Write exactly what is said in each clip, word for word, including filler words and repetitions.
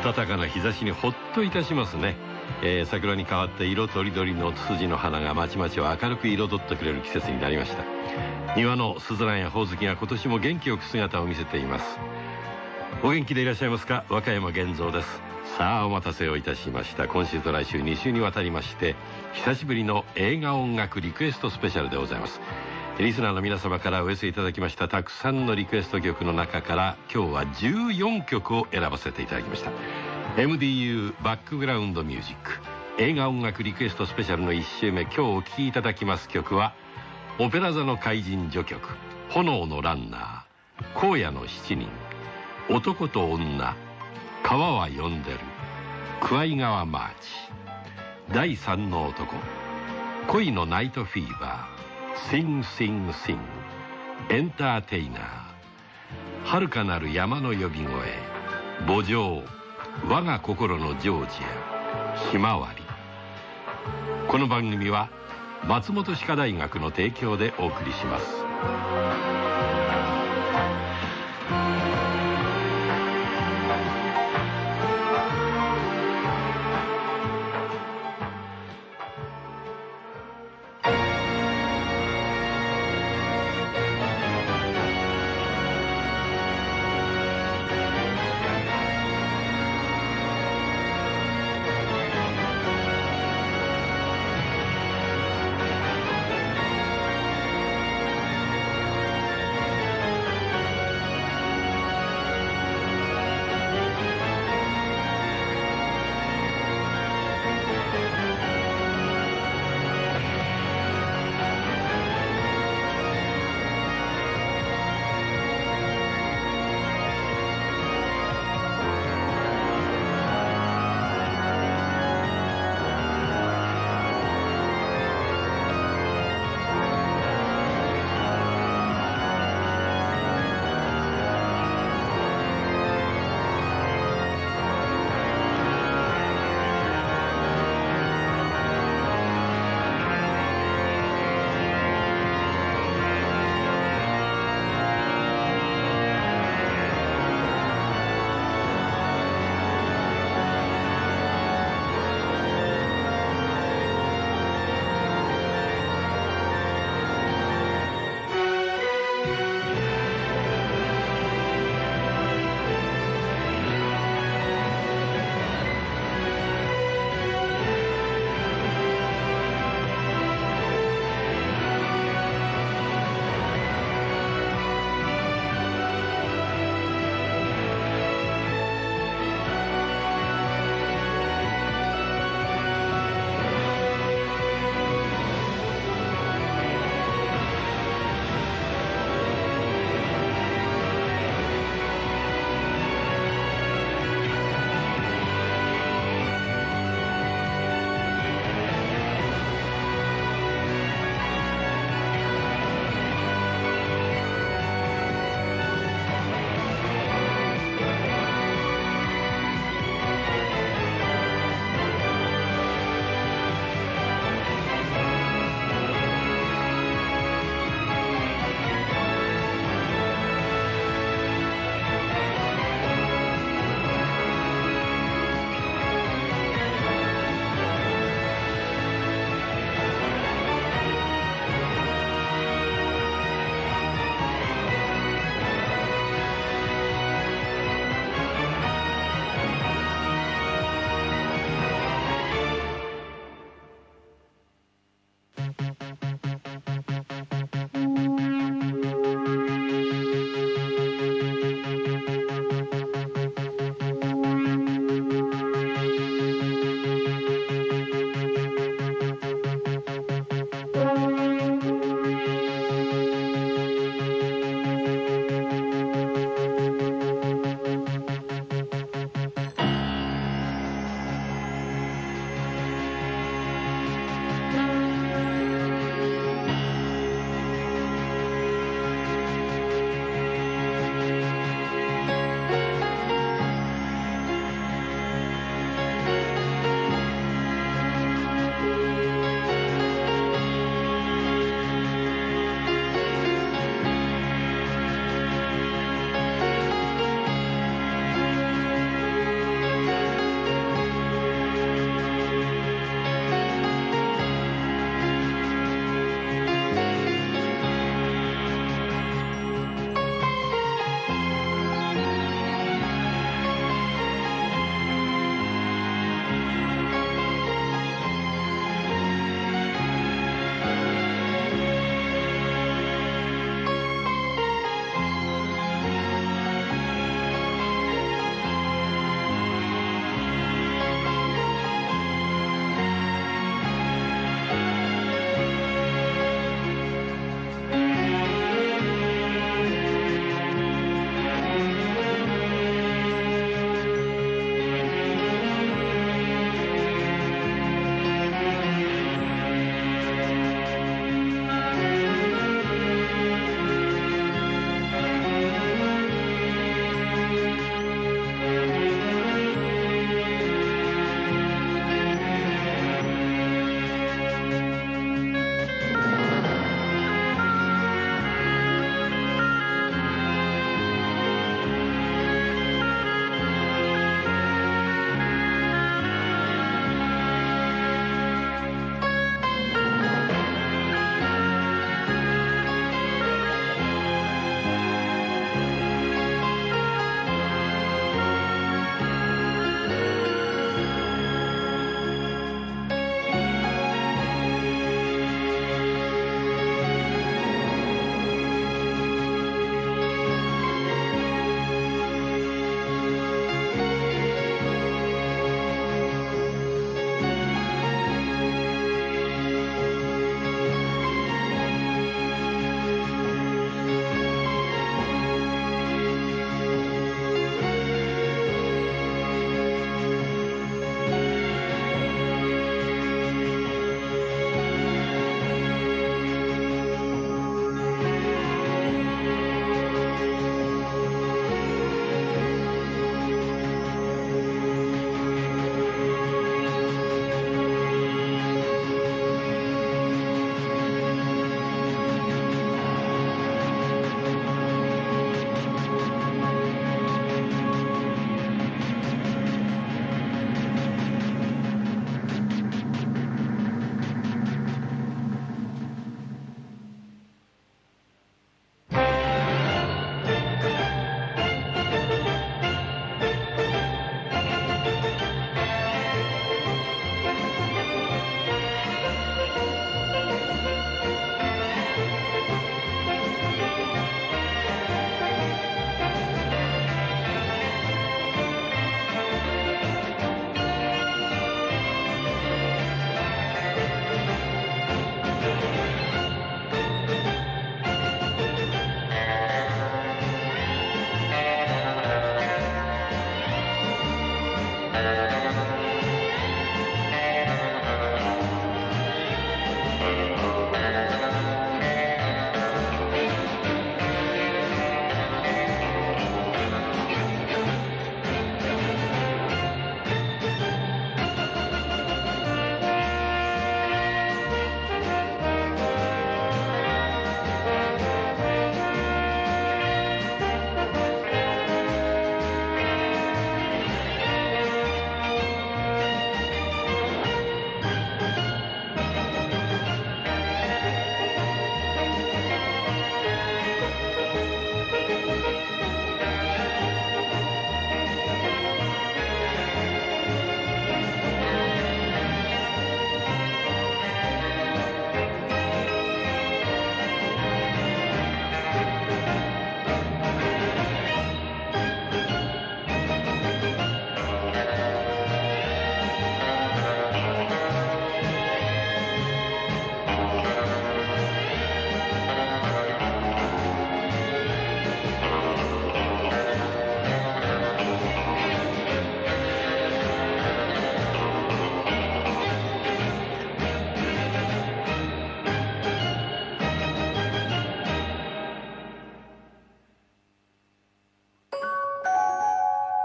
暖かな日差しにほっといたしますね。えー、桜に変わって色とりどりのツツジの花がまちまちを明るく彩ってくれる季節になりました。庭のスズランやホオズキが今年も元気よく姿を見せています。お元気でいらっしゃいますか。和歌山源三です。さあお待たせをいたしました。今週と来週に週にわたりまして久しぶりの映画音楽リクエストスペシャルでございます。リスナーの皆様からお寄せいただきましたたくさんのリクエスト曲の中から今日はじゅうよんきょくを選ばせていただきました。 エムディーユー バックグラウンドミュージック映画音楽リクエストスペシャルのいっ週目、今日お聴きいただきます曲はオペラ座の怪人序曲、炎のランナー、荒野の七人、男と女、川は呼んでる、クワイ川マーチ、第三の男、恋のナイトフィーバー、シングシングシング、エンターテイナー、遥かなる山の呼び声、慕情、我が心のジョージア、ひまわり。この番組は松本歯科大学の提供でお送りします。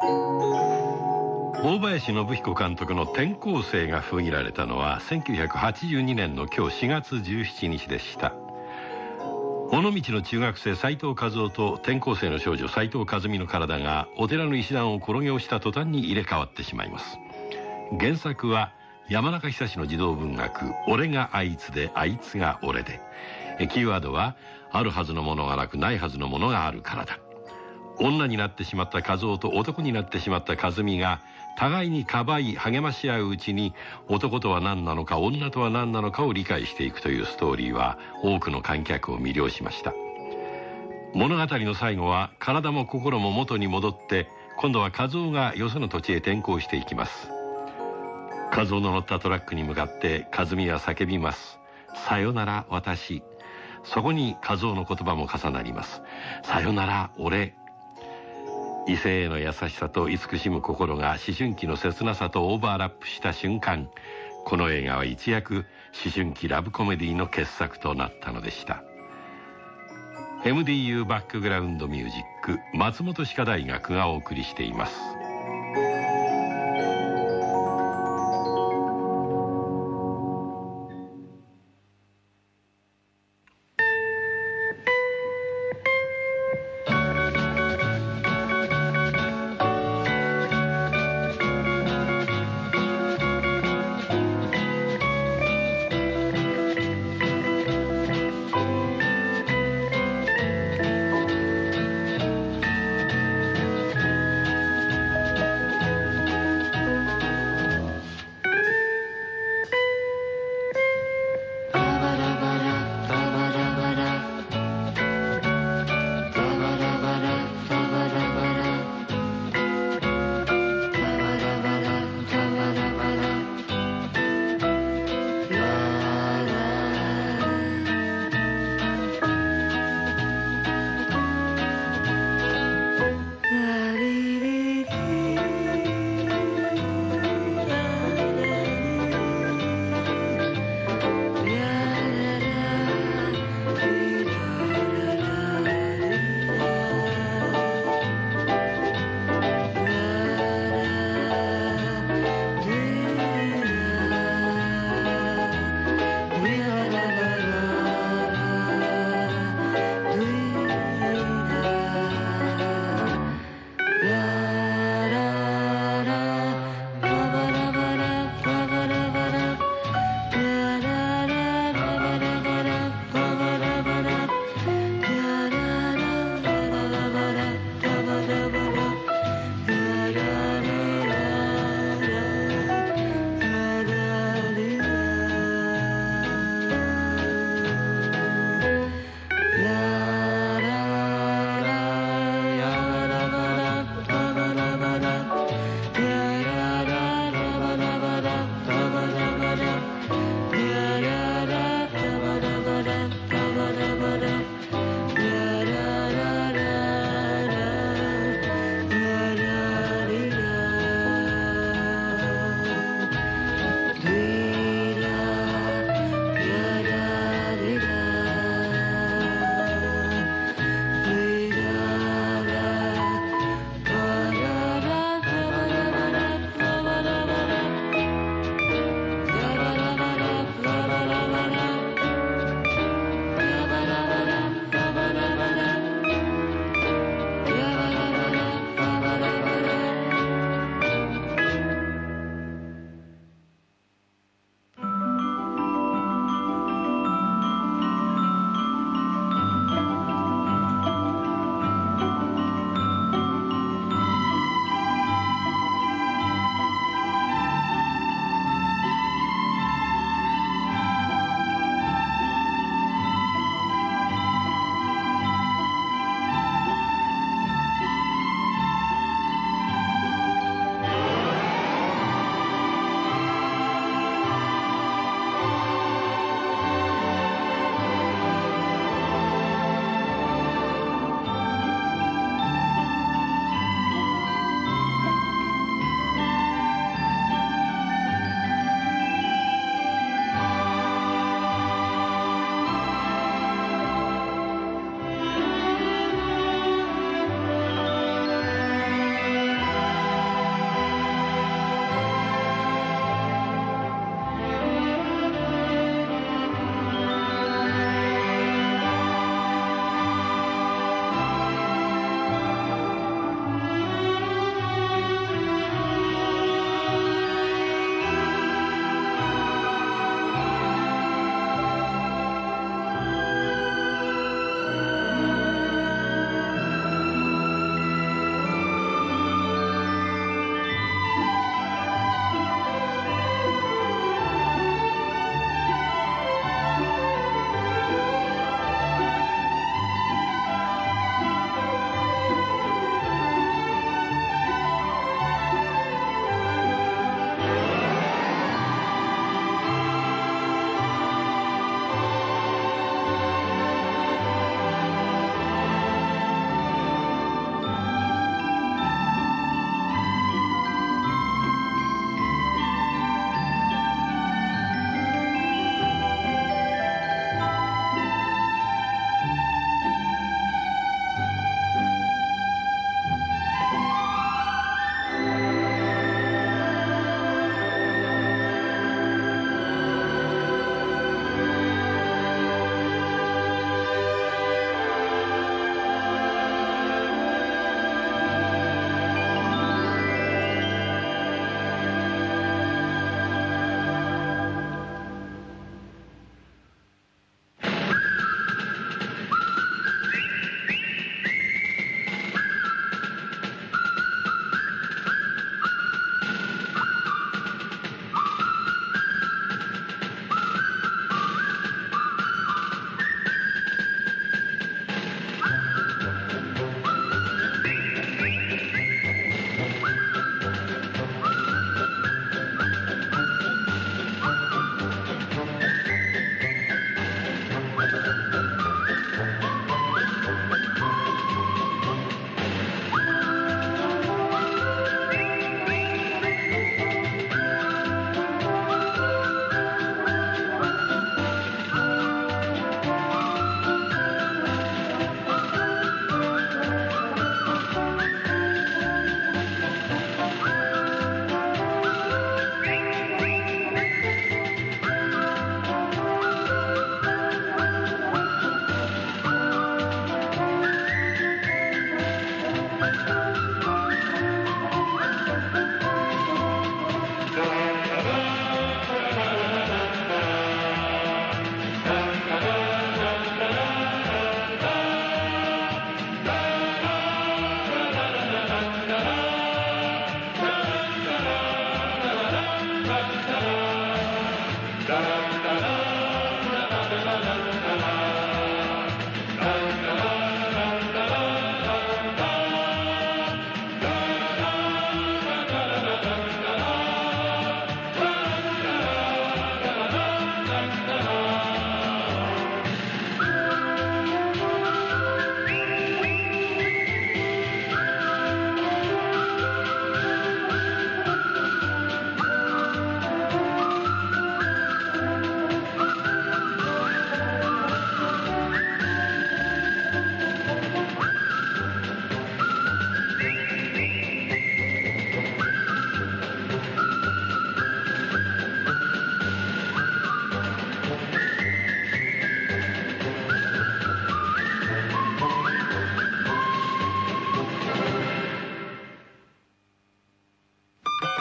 大林信彦監督の転校生が封切られたのはせんきゅうひゃくはちじゅうにねんの今日しがつじゅうしちにちでした。尾道の中学生斉藤和夫と転校生の少女斉藤和美の体がお寺の石段を転げ落ちた途端に入れ替わってしまいます。原作は山中久志の児童文学「俺があいつであいつが俺で」。キーワードはあるはずのものがなくないはずのものがあるからだ。女になってしまった和夫と男になってしまった和美が互いにかばい励まし合ううちに男とは何なのか女とは何なのかを理解していくというストーリーは多くの観客を魅了しました。物語の最後は体も心も元に戻って今度は和夫がよその土地へ転校していきます。和夫の乗ったトラックに向かって和美は叫びます。さよなら私。そこに和夫の言葉も重なります。さよなら俺。異性への優しさと慈しむ心が思春期の切なさとオーバーラップした瞬間、この映画は一躍思春期ラブコメディの傑作となったのでした。 エムディーユー バックグラウンドミュージック、松本歯科大学がお送りしています。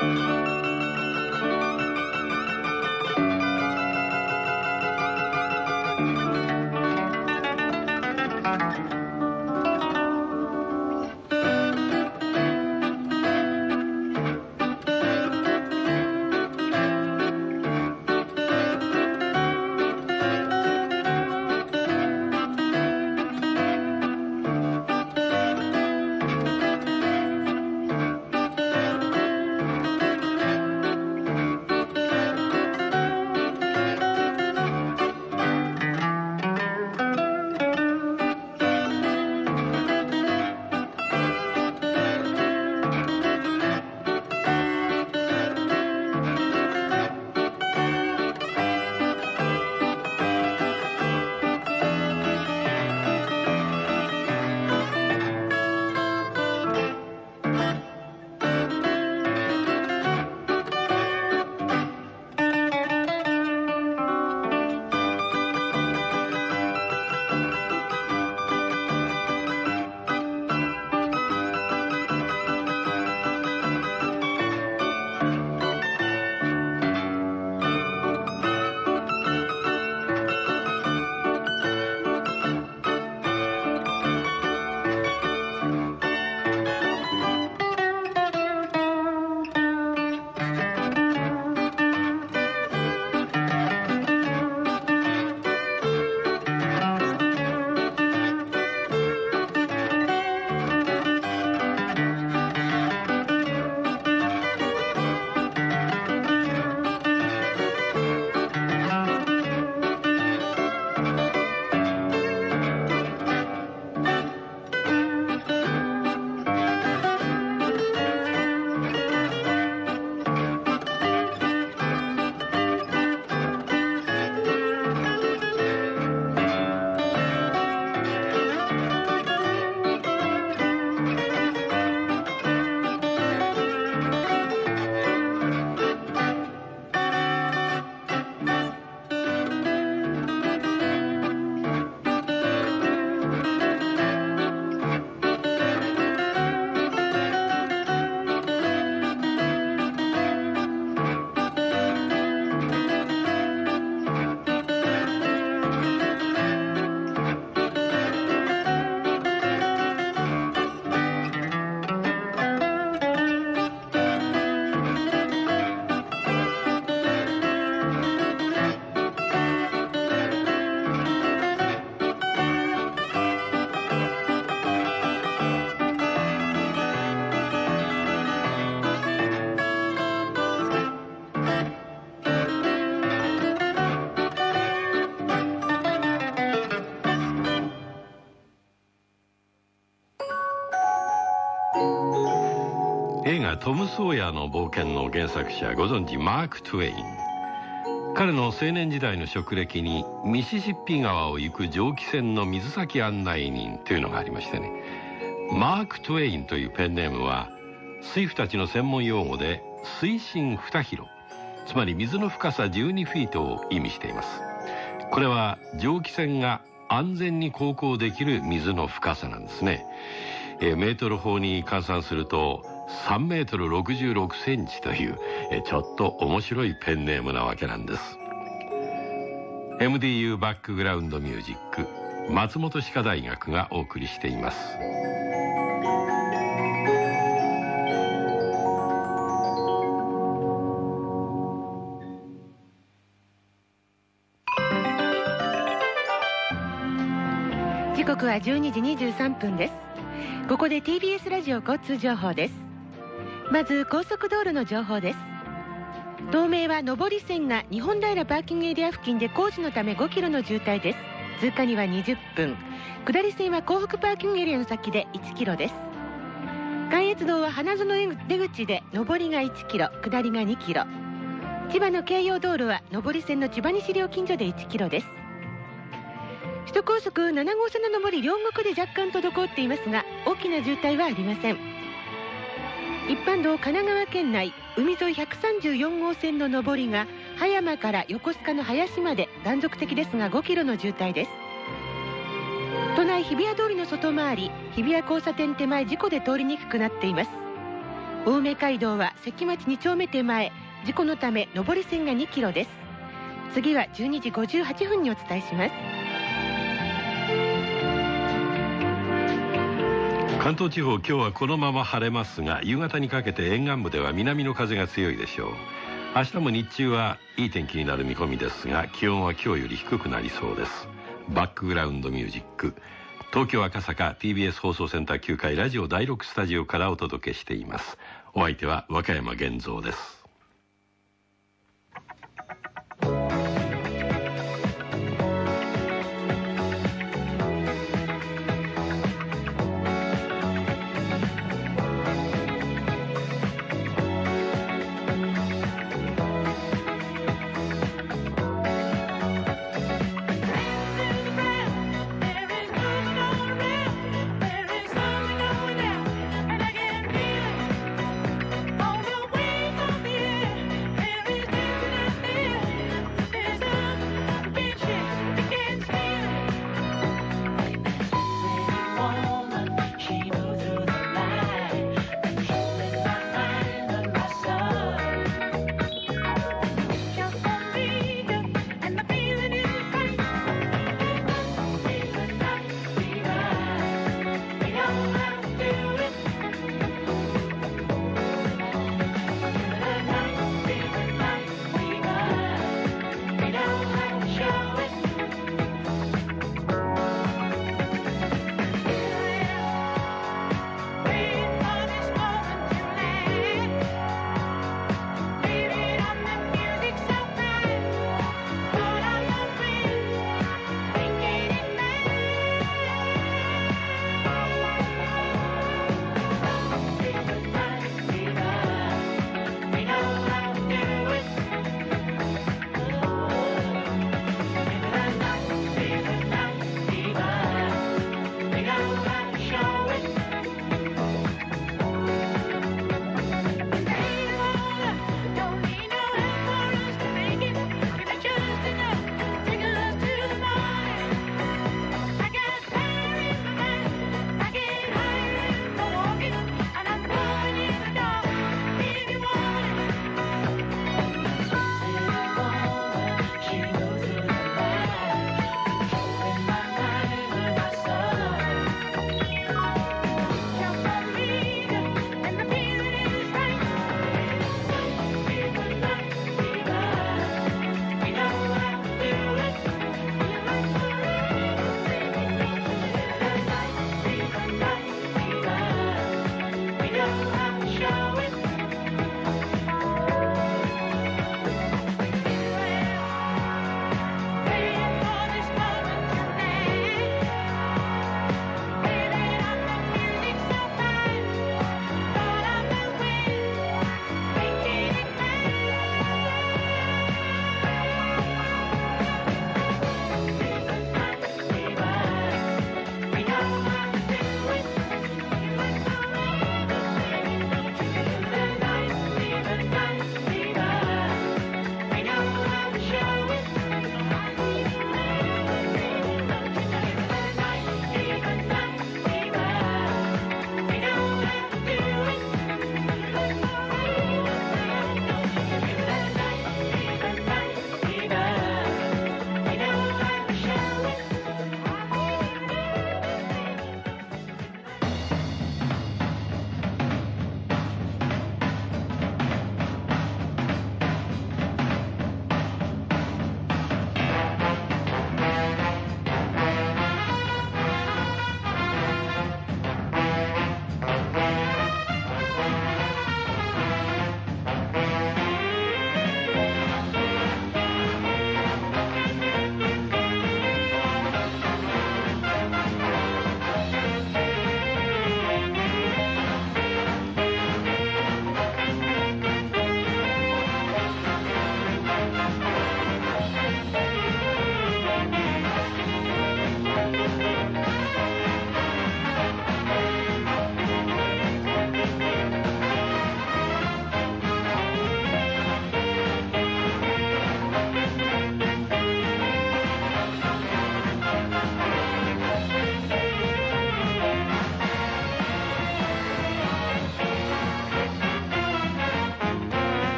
映画トム・ソーヤーの冒険の原作者、ご存知マーク・トゥエイン。彼の青年時代の職歴にミシシッピ川を行く蒸気船の水先案内人というのがありましてね、マーク・トゥエインというペンネームは水夫たちの専門用語で水深にキロ、つまり水の深さじゅうにフィートを意味しています。これは蒸気船が安全に航行できる水の深さなんですね。えー、メートル法に換算するとさんメートルろくじゅうろくセンチという、えー、ちょっと面白いペンネームなわけなんです。 エムディーユー バックグラウンドミュージック、松本歯科大学がお送りしています。 時刻はじゅうにじにじゅうさんぷんです。ここで ティービーエス ラジオ交通情報です。まず高速道路の情報です。東名は上り線が日本平パーキングエリア付近で工事のためごキロの渋滞です。通過にはにじゅっぷん。下り線は港北パーキングエリアの先でいちキロです。関越道は花園出口で上りがいちキロ、下りがにキロ。千葉の京葉道路は上り線の千葉西料金所でいちキロです。首都高速なな号線の上り両国で若干滞っていますが、大きな渋滞はありません。一般道神奈川県内海沿いひゃくさんじゅうよん号線の上りが葉山から横須賀の林まで断続的ですがごキロの渋滞です。都内日比谷通りの外回り日比谷交差点手前事故で通りにくくなっています。 青梅街道は関町に丁目手前、事故のため上り線がにキロです。次はじゅうにじごじゅうはちふんにお伝えします。 関東地方、今日はこのまま晴れますが、夕方にかけて沿岸部では南の風が強いでしょう。明日も日中はいい天気になる見込みですが、気温は今日より低くなりそうです。バックグラウンドミュージック、東京赤坂 ティービーエス 放送センターきゅうかいラジオだいろくスタジオからお届けしています。お相手は和歌山源三です。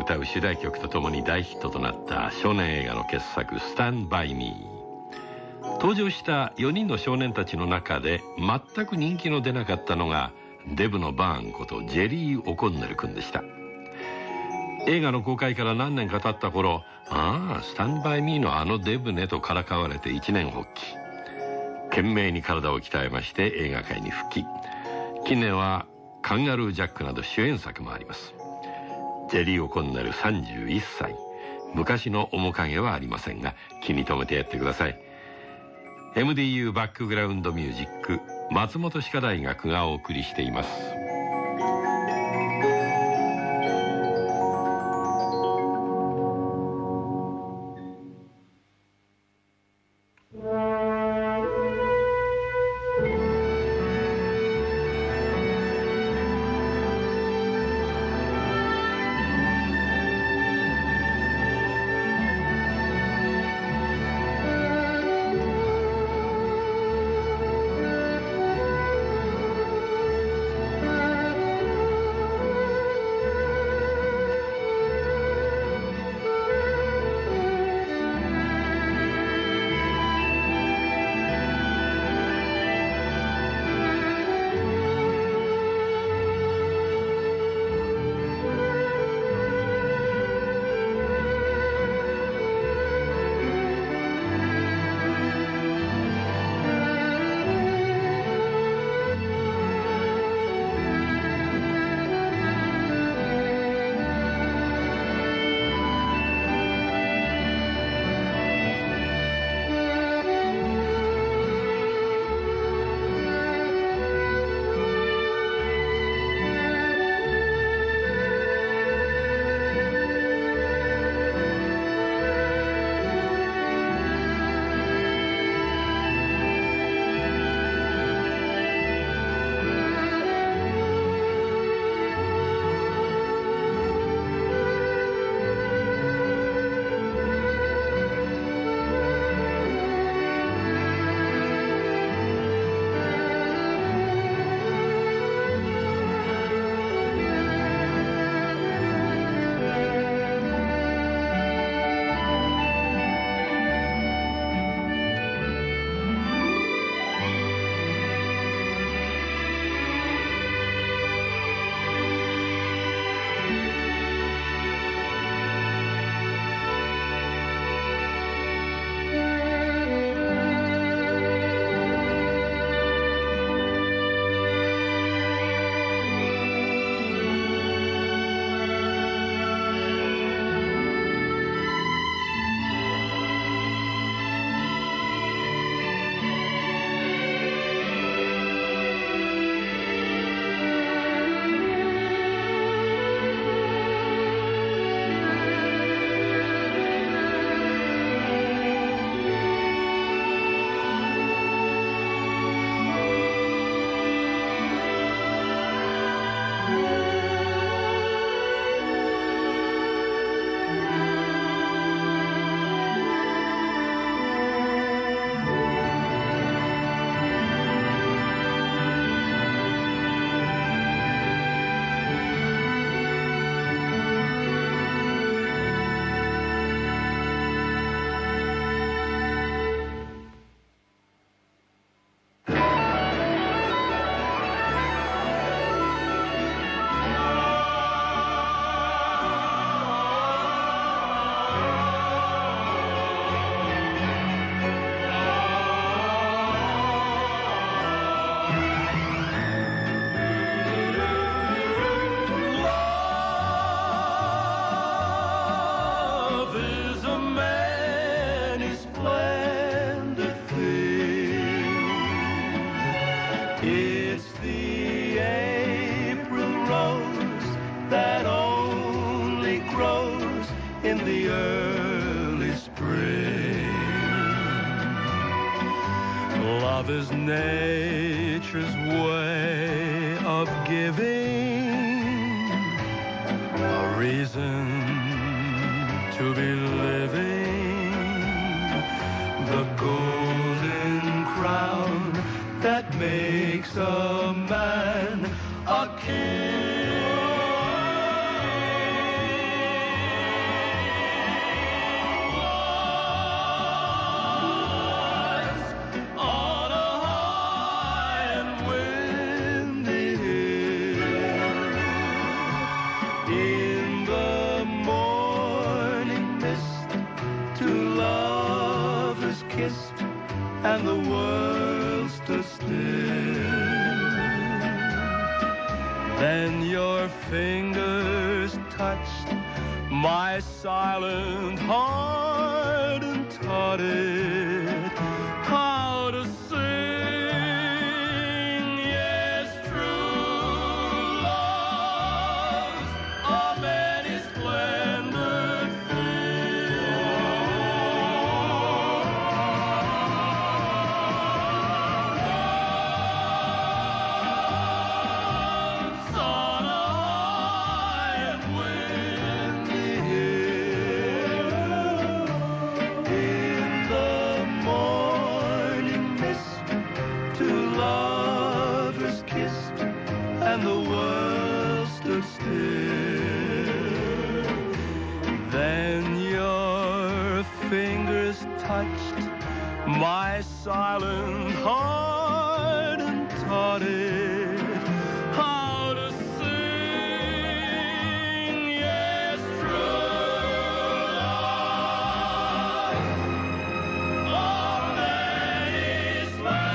歌う主題曲とともに大ヒットとなった少年映画の傑作「スタンバイミー」。登場したよにんの少年たちの中で全く人気の出なかったのがデブのバーンことジェリー・オコンネル君でした。映画の公開から何年か経った頃、ああスタンバイミーのあのデブねとからかわれて一年発起。懸命に体を鍛えまして映画界に復帰。近年はカンガルージャックなど主演作もあります。ジェリー・オコンネルさんじゅういっさい。昔の面影はありませんが気に留めてやってください。 エムディーユー バックグラウンドミュージック、松本歯科大学がお送りしています。 Love is nature's way of giving a reason to be living, the golden crown that makes a man a king. world stood still. Then your fingers touched my silent heart and taught it how to sing. Yes, true love's a many splendid and the world stood still. Then your fingers touched my silent heart and taught it how to sing. Yes, true love, all that is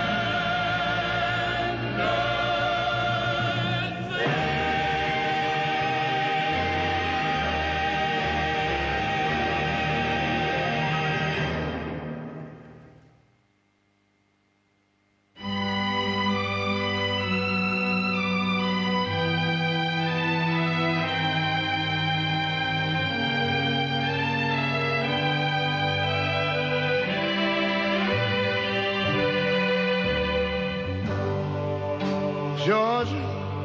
Georgia,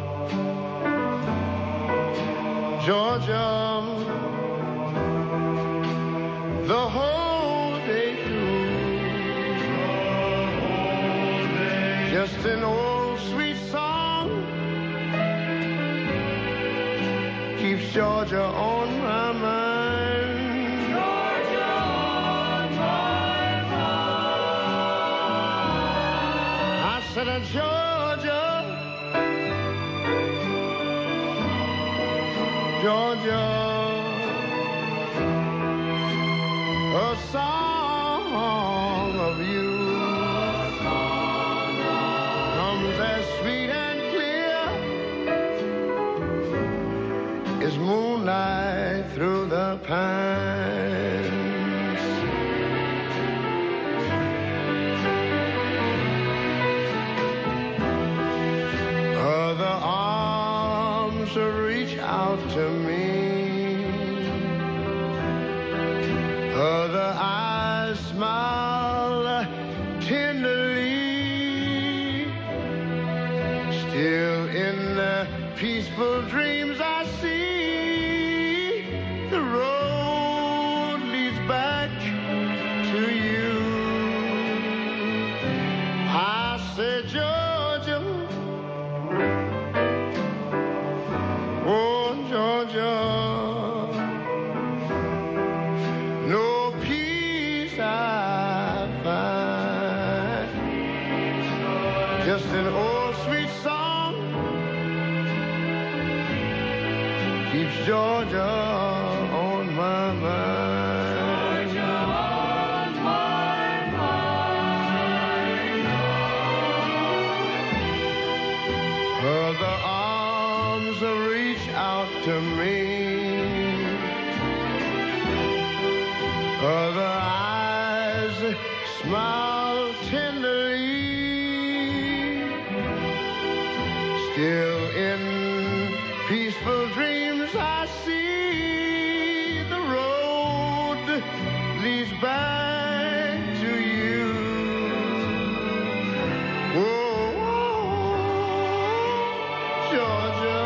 Georgia, the whole day through, just an old sweet song keeps Georgia on my mind. Georgia on my mind. I said, Georgia, Georgia, a song of you comes as sweet and clear as moonlight through the pines. Other arms reach out to me, other eyes smile tenderly. Still in the peaceful dreams I see, the road leads back to you. I said, Georgia, oh, Georgia, no peace I find, just an old sweet song keeps Georgia on my mind. Georgia on my mind. Other arms reach out to me, other eyes smile tenderly. Still in peaceful dreams I see the road leads back to you. Oh, Georgia,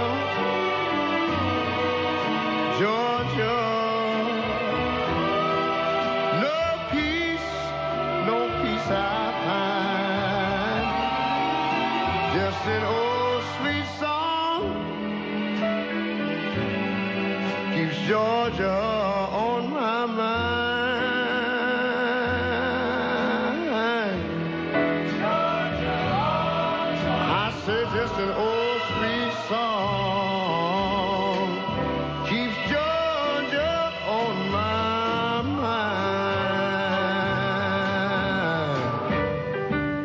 Georgia, no peace, no peace I find, just an old sweet song keeps Georgia on my mind. Georgia on my mind. I said just an old sweet song keeps Georgia on my mind.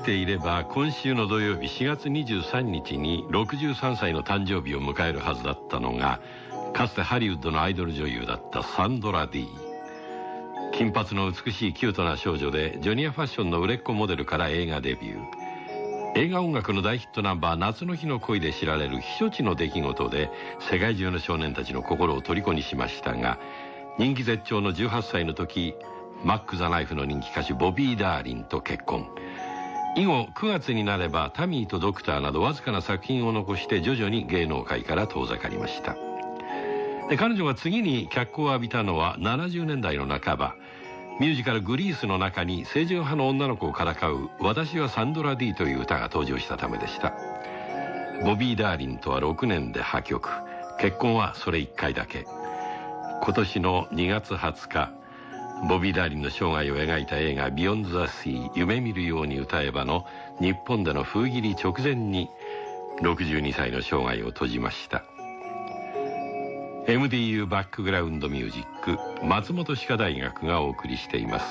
きていれば今週の土曜日しがつにじゅうさんにちにろくじゅうさんさいの誕生日を迎えるはずだったのが、かつてハリウッドのアイドル女優だったサンドラ・ディ。金髪の美しいキュートな少女でジョニアファッションの売れっ子モデルから映画デビュー。映画音楽の大ヒットナンバー夏の日の恋で知られる避暑地の出来事で世界中の少年たちの心を虜にしましたが、人気絶頂のじゅうはっさいの時、マック・ザ・ナイフの人気歌手ボビー・ダーリンと結婚。以後くがつになればタミーとドクターなどわずかな作品を残して徐々に芸能界から遠ざかりました。で彼女が次に脚光を浴びたのはななじゅうねんだいの半ば、ミュージカルグリースの中に清純派の女の子をからかう私はサンドラ・ディという歌が登場したためでした。ボビー・ダーリンとはろくねんで破局、結婚はそれいっかいだけ。今年のにがつはつか、ボビー・ダーリンの生涯を描いた映画ビヨンド・ザ・シー夢見るように歌えばの日本での封切り直前にろくじゅうにさいの生涯を閉じました。エムディーユー バックグラウンドミュージック、松本歯科大学がお送りしています。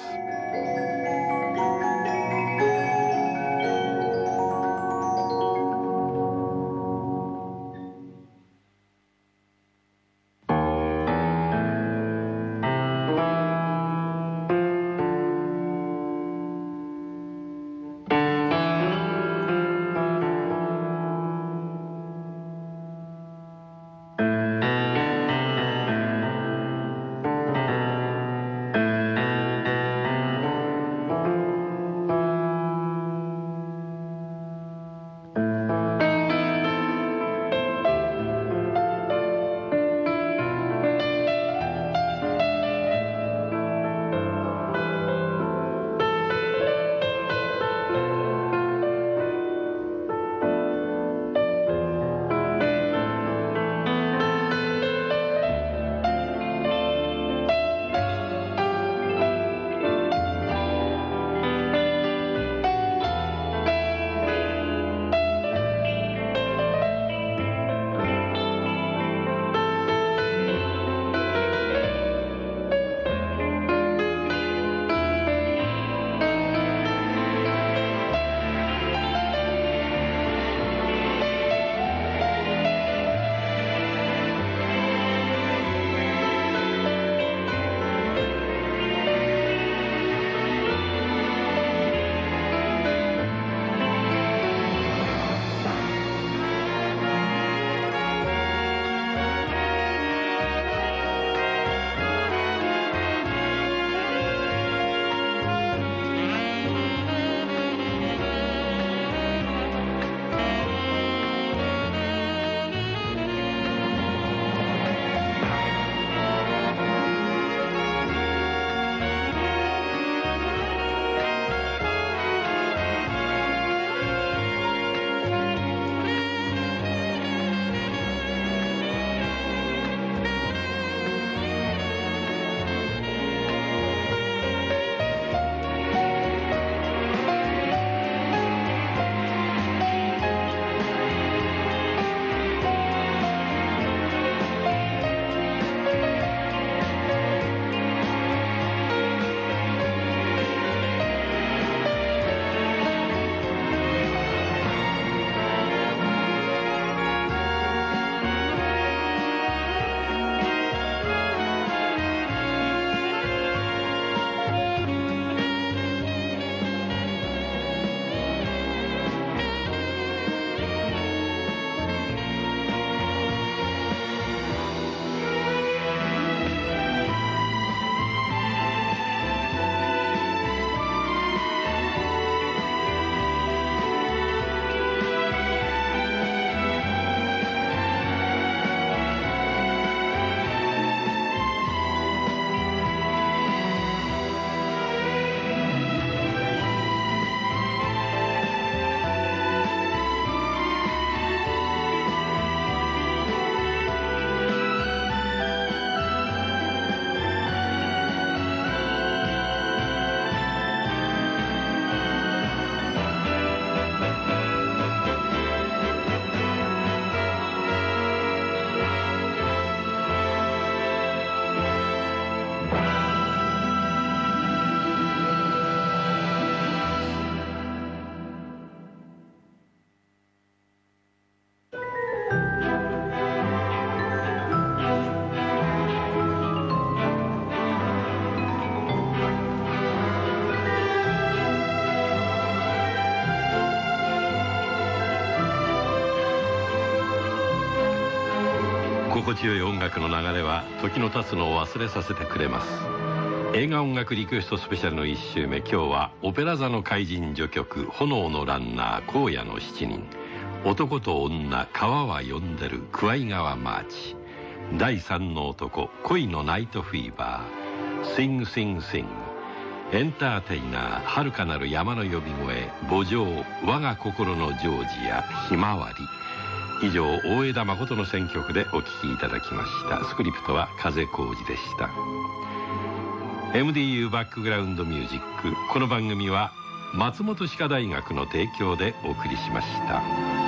心地よい音楽の流れは時の経つのを忘れさせてくれます。映画音楽リクエストスペシャルのいっ週目、今日はオペラ座の怪人序曲炎のランナー荒野の七人、男と女川は呼んでるクワイ川マーチ、第三の男恋のナイトフィーバー、シングシングシング、エンターテイナー遥かなる山の呼び声、慕情我が心のジョージア、ひまわり。以上、大枝誠の選曲でお聴きいただきました。スクリプトは風小路でした。 エムディーユー バックグラウンドミュージック、この番組は松本歯科大学の提供でお送りしました。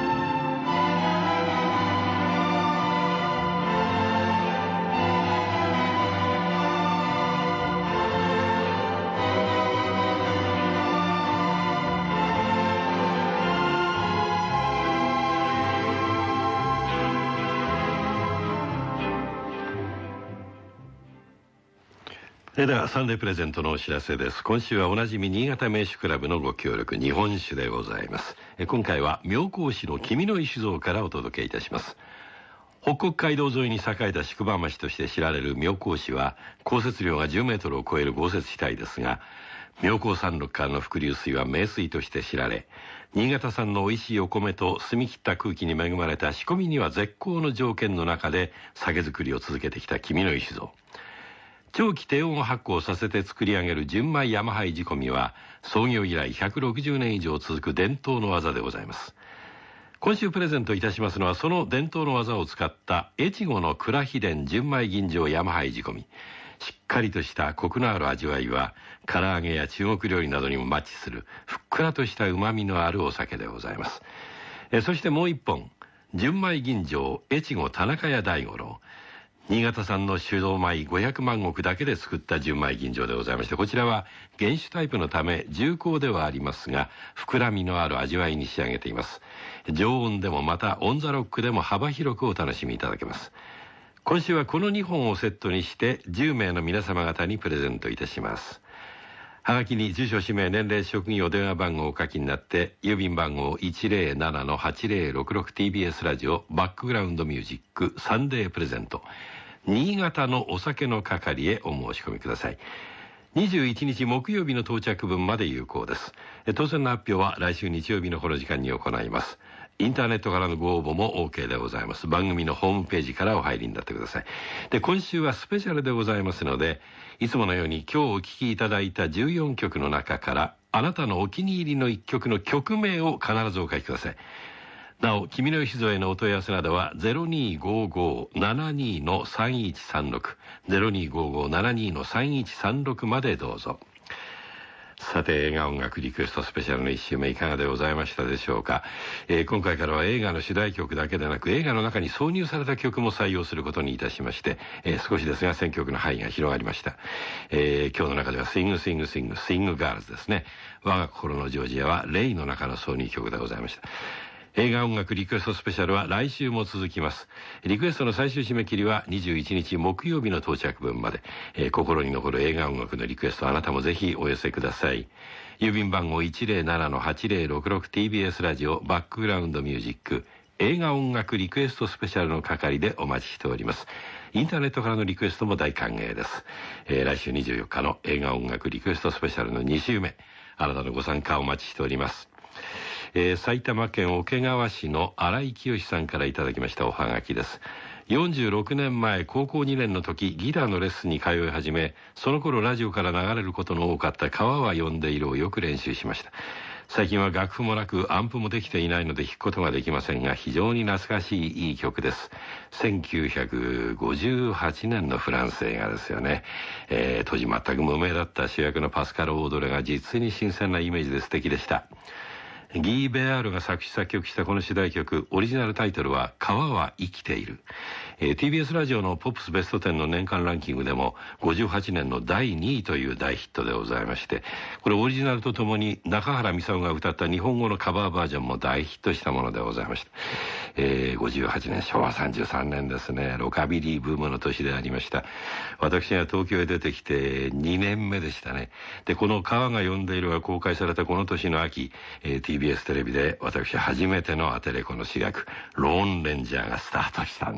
ではサンデープレゼントのお知らせです。今週はおなじみ新潟名手クラブのご協力、日本酒でございます。今回は妙高市の君の石像からお届けいたします。北国街道沿いに栄えた宿場町として知られる妙高市は降雪量がじゅうメートルを超える豪雪地帯ですが、妙高山麓からの伏流水は名水として知られ、新潟産のおいしいお米と澄み切った空気に恵まれた仕込みには絶好の条件の中で酒造りを続けてきた君の石像。長期低温発酵させて作り上げる純米山灰仕込みは創業以来ひゃくろくじゅうねん以上続く伝統の技でございます。今週プレゼントいたしますのは、その伝統の技を使った越後の蔵秘伝純米吟醸山灰仕込み。しっかりとしたコクのある味わいは唐揚げや中国料理などにもマッチするふっくらとした旨味のあるお酒でございます。えそしてもう一本、純米吟醸越後田中屋大五郎。新潟産の酒造米ごひゃくまん石だけで作った純米吟醸でございまして、こちらは原酒タイプのため重厚ではありますが膨らみのある味わいに仕上げています。常温でもまたオンザロックでも幅広くお楽しみいただけます。今週はこのにほんをセットにしてじゅうめいの皆様方にプレゼントいたします。はがきに住所氏名年齢職業電話番号をお書きになって、郵便番号 いちまるななのはちまるろくろく ティービーエス ラジオバックグラウンドミュージックサンデープレゼント新潟のお酒の係へお申し込みください。にじゅういちにち木曜日の到着分まで有効です。当選の発表は来週日曜日のこの時間に行います。インターネットからのご応募も OK でございます。番組のホームページからお入りになってください。で、今週はスペシャルでございますので、いつものように今日お聴きいただいたじゅうよんきょくの中からあなたのお気に入りのいっきょくの曲名を必ずお書きください。なお、君の石像へのお問い合わせなどは ゼロにーごーごーななにーのさんいちさんろく ゼロにーごーごーななにーのさんいちさんろくまでどうぞ。さて、映画音楽リクエストスペシャルのいっ週目いかがでございましたでしょうか。えー、今回からは映画の主題曲だけでなく映画の中に挿入された曲も採用することにいたしまして、えー、少しですが選曲の範囲が広がりました。えー、今日の中ではシングシングシングシングガールズですね。我が心のジョージアはレイの中の挿入曲でございました。映画音楽リクエストスペシャルは来週も続きます。リクエストの最終締め切りはにじゅういちにち木曜日の到着分まで、えー、心に残る映画音楽のリクエスト、あなたもぜひお寄せください。郵便番号 いちまるななのはちまるろくろく ティービーエス ラジオバックグラウンドミュージック映画音楽リクエストスペシャルの係でお待ちしております。インターネットからのリクエストも大歓迎です。えー、来週にじゅうよっかの映画音楽リクエストスペシャルのに週目、あなたのご参加お待ちしております。えー、埼玉県桶川市の新井清さんからいただきましたおはがきです。よんじゅうろくねんまえ高校にねんの時ギターのレッスンに通い始め、その頃ラジオから流れることの多かった川は呼んでいるをよく練習しました。最近は楽譜もなくアンプもできていないので弾くことができませんが、非常に懐かしいいい曲です。せんきゅうひゃくごじゅうはちねんのフランス映画ですよね。えー、当時全く無名だった主役のパスカル・オードレが実に新鮮なイメージで素敵でした。ギー・ベアールが作詞作曲したこの主題曲、オリジナルタイトルは川は生きている。えー、ティービーエス ラジオのポップスベストじゅうの年間ランキングでもごじゅうはちねんのだいにいという大ヒットでございまして、これオリジナルとともに中原美沙が歌った日本語のカバーバージョンも大ヒットしたものでございました。えー、ごじゅうはちねん、しょうわさんじゅうさんねんですね。ロカビリーブームの年でありました。私が東京へ出てきてにねんめでしたね。で、この川が呼んでいるが公開されたこの年の秋、えー、ティービーエス テレビで私初めてのアテレコの主役ローンレンジャーがスタートしたんです。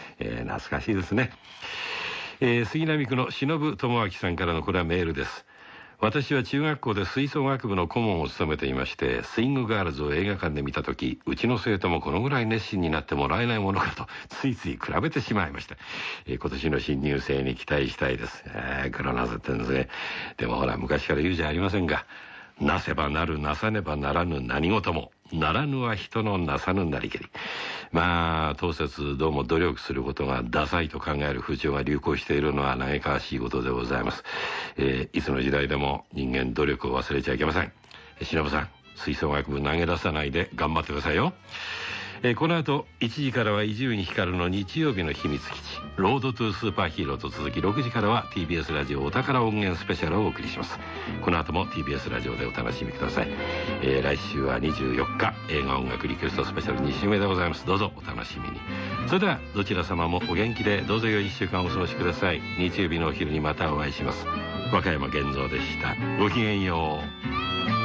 えー、懐かしいですね。えー、杉並区の忍智明さんからのこれはメールです。私は中学校で吹奏楽部の顧問を務めていまして、スイングガールズを映画館で見たとき、うちの生徒もこのぐらい熱心になってもらえないものかとついつい比べてしまいました。えー、今年の新入生に期待したいです。えー、黒なぜってんですね。でもほら、昔から言うじゃありませんが、なせばなる、なさねばならぬ何事も、ならぬは人のなさぬなりけり。まあ当節どうも努力することがダサいと考える風潮が流行しているのは嘆かわしいことでございます。えー、いつの時代でも人間努力を忘れちゃいけません。忍さん、吹奏楽部投げ出さないで頑張ってくださいよ。えー、この後いちじからは伊集院光の日曜日の秘密基地ロードトゥースーパーヒーローと続き、ろくじからは ティービーエス ラジオお宝音源スペシャルをお送りします。この後も ティービーエス ラジオでお楽しみください。えー、来週はにじゅうよっか映画音楽リクエストスペシャルに週目でございます。どうぞお楽しみに。それではどちら様もお元気でどうぞ良いいっしゅうかんお過ごしください。日曜日のお昼にまたお会いします。和歌山源三でした。ごきげんよう。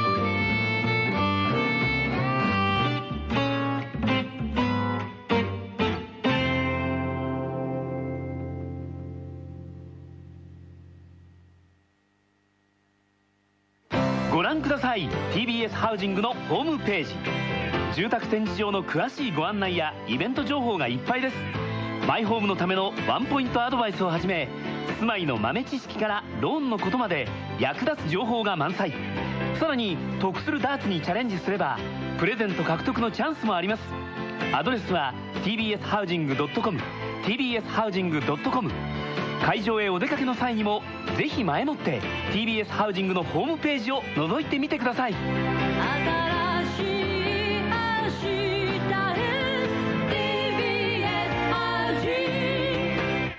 ご覧ください。 ティービーエス ハウジングのホームページ、住宅展示場の詳しいご案内やイベント情報がいっぱいです。マイホームのためのワンポイントアドバイスをはじめ、住まいの豆知識からローンのことまで役立つ情報が満載。さらに得するダーツにチャレンジすればプレゼント獲得のチャンスもあります。アドレスは ティービーエスハウジングドットコム ティービーエスハウジングドットコム。 会場へお出かけの際にもぜひ前もって ティービーエス ハウジングのホームページを覗いてみてください。 新しい明日へ ティービーエス ハウジング。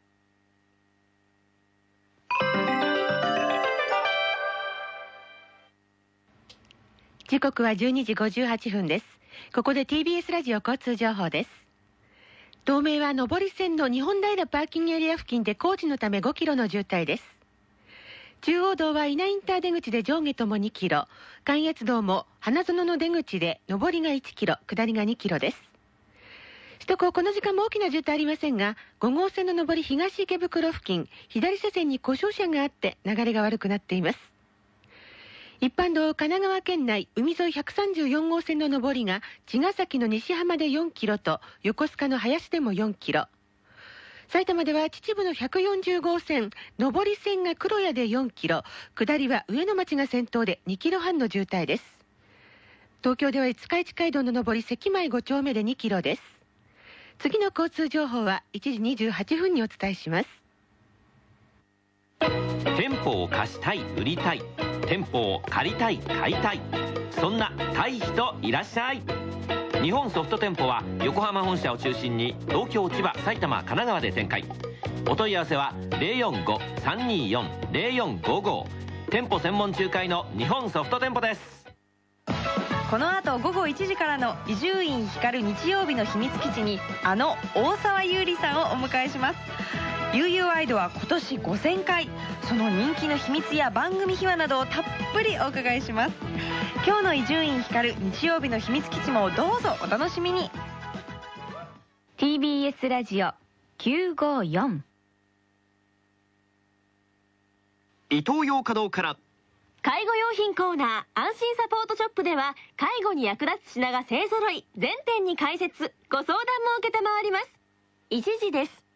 時刻はじゅうにじごじゅうはっぷんです。ここで ティービーエス ラジオ交通情報です。東名は上り線の日本平パーキングエリア付近で工事のためごキロの渋滞です。中央道は稲インター出口で上下ともにキロ、関越道も花園の出口で上りがいちキロ、下りがにキロです。首都高この時間も大きな渋滞ありませんが、ご号線の上り東池袋付近、左車線に故障車があって流れが悪くなっています。一般道神奈川県内海沿いひゃくさんじゅうよん号線の上りが茅ヶ崎の西浜でよんキロと横須賀の林でもよんキロ、埼玉では秩父のひゃくよんじゅう号線上り線が黒谷でよんキロ、下りは上野町が先頭でにキロはんの渋滞です。東京では五日市街道の上り関前ご丁目でにキロです。次の交通情報はいちじにじゅうはっぷんにお伝えします。 店舗を貸したい、売りたい、店舗を借りたい、買いたい、そんなたい人いらっしゃい。日本ソフト店舗は横浜本社を中心に東京、千葉、埼玉、神奈川で展開。お問い合わせは ゼロよんご さんにーよん ゼロよんごご。店舗専門仲介の日本ソフト店舗です。 この後午後いちじからの伊集院光日曜日の秘密基地にあの大沢優里さんをお迎えします。 ユーユー ワイドは今年ごせんかい、その人気の秘密や番組秘話などをたっぷりお伺いします。今日の伊集院光日曜日の秘密基地もどうぞお楽しみに。 ティービーエス ラジオきゅうごよん、 イトーヨーカドーから介護用品コーナー安心サポートショップでは介護に役立つ品が勢ぞろい、全店に開設、ご相談も受けたまわります。一時です。